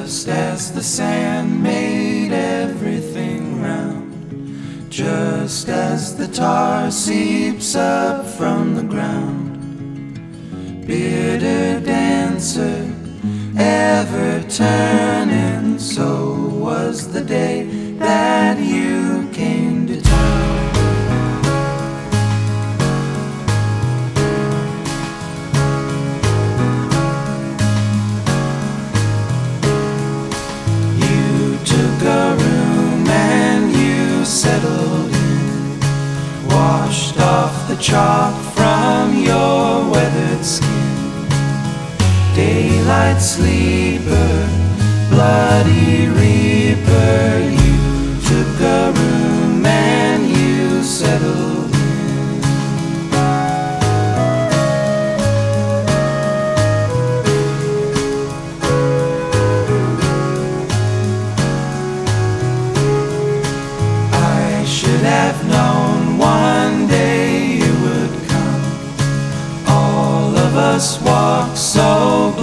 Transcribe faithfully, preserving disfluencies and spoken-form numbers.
just as the sand made everything round, just as the tar seeps up from the ground. Bearded dancer, ever turning, so was the day that you came to town. You took a room and you settled in, washed off the chalk from your weathered skin. Daylight sleeper, bloody reaper, you took a room and you settled in. I should have known one day you would come. All of us walk so